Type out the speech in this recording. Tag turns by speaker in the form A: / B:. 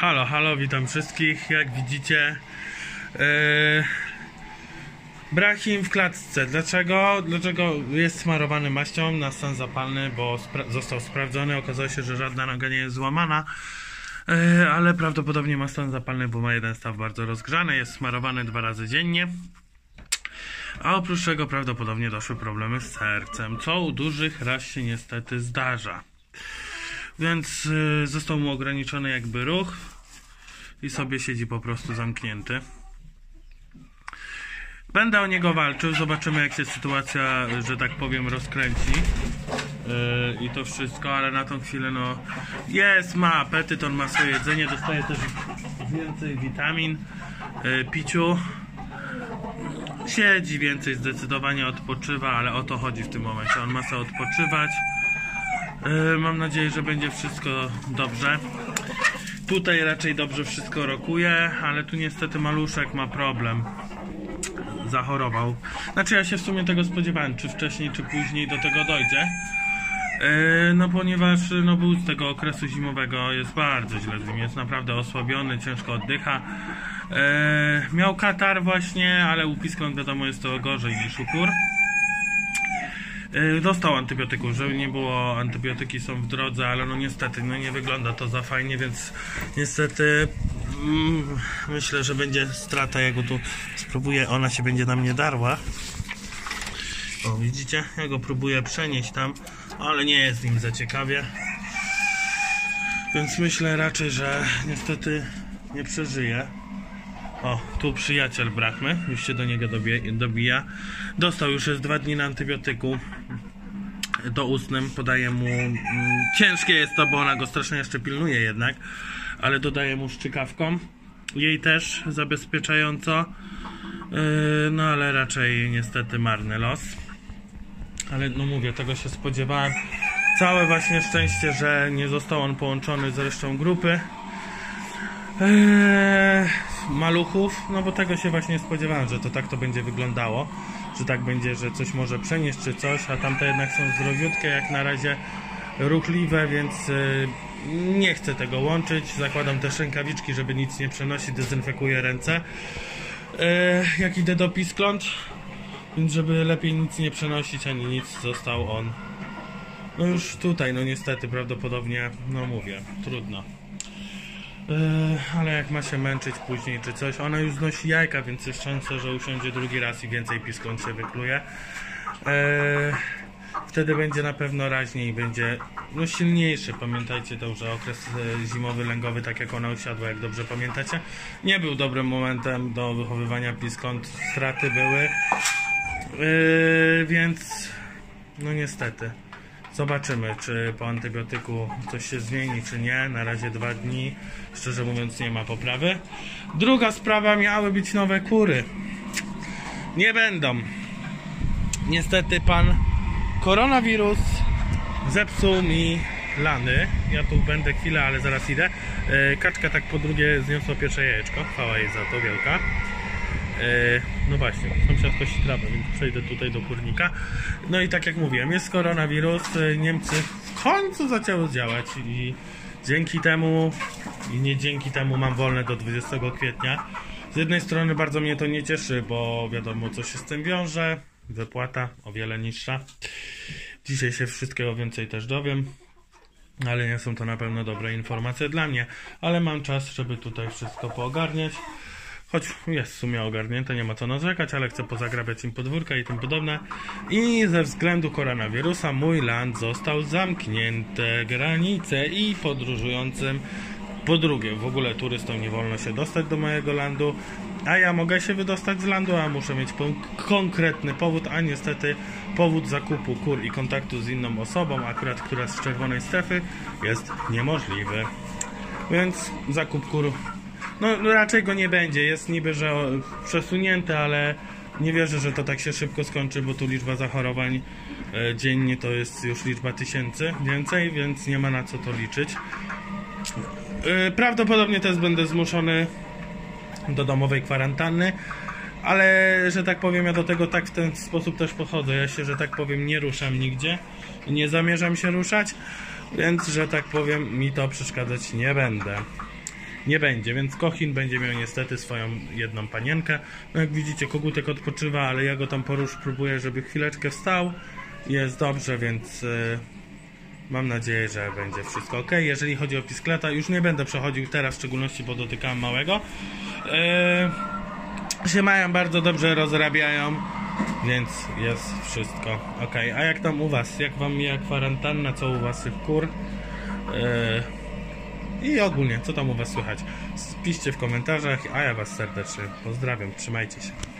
A: Halo, halo, witam wszystkich. Jak widzicie, Brahim w klatce. Dlaczego? Dlaczego jest smarowany maścią na stan zapalny? Bo został sprawdzony. Okazało się, że żadna noga nie jest złamana, ale prawdopodobnie ma stan zapalny, bo ma jeden staw bardzo rozgrzany. Jest smarowany 2 razy dziennie. A oprócz tego prawdopodobnie doszły problemy z sercem, co u dużych raz się niestety zdarza. Więc został mu ograniczony jakby ruch i sobie siedzi po prostu zamknięty. Będę o niego walczył, zobaczymy jak się sytuacja, że tak powiem, rozkręci i to wszystko, ale na tą chwilę no ma apetyt, on ma swoje jedzenie, dostaje też więcej witamin, piciu. Siedzi więcej, zdecydowanie odpoczywa, ale o to chodzi w tym momencie. On ma sobie odpoczywać. Mam nadzieję, że będzie wszystko dobrze. Tutaj raczej dobrze wszystko rokuje, ale tu niestety maluszek ma problem. Zachorował. Znaczy ja się w sumie tego spodziewałem, czy wcześniej, czy później do tego dojdzie. No ponieważ był z tego okresu zimowego, jest bardzo źle z nim, jest naprawdę osłabiony, ciężko oddycha. Miał katar właśnie, ale u piskląt wiadomo jest to gorzej niż u kur. Dostał antybiotyków, żeby nie było, antybiotyki są w drodze, ale no niestety nie wygląda to za fajnie, więc niestety myślę, że będzie strata. Ja go tu spróbuję, ona się będzie na mnie darła. O, widzicie? Ja go próbuję przenieść tam, ale nie jest z nim za ciekawie. Więc myślę raczej, że niestety nie przeżyje. O, tu przyjaciel Brahmy, już się do niego dobija. Dostał już jest 2 dni na antybiotyku doustnym, podaję mu, ciężkie jest to, bo ona go strasznie jeszcze pilnuje jednak, ale dodaję mu szczykawką, jej też zabezpieczająco, no ale raczej niestety marny los. Ale no mówię, tego się spodziewałem. Całe właśnie szczęście, że nie został on połączony z resztą grupy maluchów, no bo tego się właśnie spodziewałem, że to tak to będzie wyglądało, że tak będzie, że coś może przenieść czy coś, a tamte jednak są zdrowiutkie, jak na razie ruchliwe, więc nie chcę tego łączyć. Zakładam też rękawiczki, żeby nic nie przenosić, dezynfekuję ręce jak idę do piskląt, więc żeby lepiej nic nie przenosić ani nic, został on no już tutaj, no niestety prawdopodobnie, no mówię, trudno. Ale jak ma się męczyć później czy coś, ona już znosi jajka, więc jest szansa, że usiądzie drugi raz i więcej piskląt się wykluje. Wtedy będzie na pewno raźniej i będzie no silniejszy. Pamiętajcie to, że okres zimowy, lęgowy, tak jak ona usiadła, jak dobrze pamiętacie, nie był dobrym momentem do wychowywania piskląt, straty były, więc no niestety. Zobaczymy, czy po antybiotyku coś się zmieni, czy nie. Na razie 2 dni. Szczerze mówiąc, nie ma poprawy. Druga sprawa, miały być nowe kury. Nie będą. Niestety pan koronawirus zepsuł mi lany. Ja tu będę chwilę, ale zaraz idę. Kaczka tak po drugie zniosła pierwsze jajeczko. Chwała jej za to wielka. No właśnie, sąsiad kosi trawę, więc przejdę tutaj do kurnika. No i tak jak mówiłem, jest koronawirus, Niemcy w końcu zaczęły działać i dzięki temu i nie dzięki temu mam wolne do 20 kwietnia. Z jednej strony bardzo mnie to nie cieszy, bo wiadomo co się z tym wiąże, wypłata o wiele niższa. Dzisiaj się wszystkiego więcej też dowiem, ale nie są to na pewno dobre informacje dla mnie, ale mam czas, żeby tutaj wszystko poogarniać. Choć jest w sumie ogarnięte, nie ma co narzekać, ale chcę pozagrabiać im podwórka i tym podobne. I ze względu koronawirusa mój land został zamknięte, granice i podróżującym. Po drugie, w ogóle turystom nie wolno się dostać do mojego landu, a ja mogę się wydostać z landu, a muszę mieć konkretny powód, a niestety powód zakupu kur i kontaktu z inną osobą, akurat która z czerwonej strefy, jest niemożliwy. Więc zakup kur no raczej go nie będzie, jest niby, że przesunięte, ale nie wierzę, że to tak się szybko skończy, bo tu liczba zachorowań dziennie to jest już liczba tysięcy więcej, więc nie ma na co to liczyć. Prawdopodobnie też będę zmuszony do domowej kwarantanny, ale że tak powiem ja do tego tak w ten sposób też podchodzę. Ja się, że tak powiem, nie ruszam nigdzie, nie zamierzam się ruszać, więc że tak powiem mi to przeszkadzać nie będę. nie będzie, więc Kochin będzie miał niestety swoją jedną panienkę. No jak widzicie, kogutek odpoczywa, ale ja go tam próbuję, żeby chwileczkę wstał. Jest dobrze, więc mam nadzieję, że będzie wszystko ok. Jeżeli chodzi o piskleta, już nie będę przechodził teraz, w szczególności, bo dotykałem małego. Się mają bardzo dobrze, rozrabiają, więc jest wszystko ok. A jak tam u was? Jak wam mija kwarantanna? Co u was tych kur? I ogólnie, co tam u was słychać? Piszcie w komentarzach, a ja was serdecznie pozdrawiam. Trzymajcie się.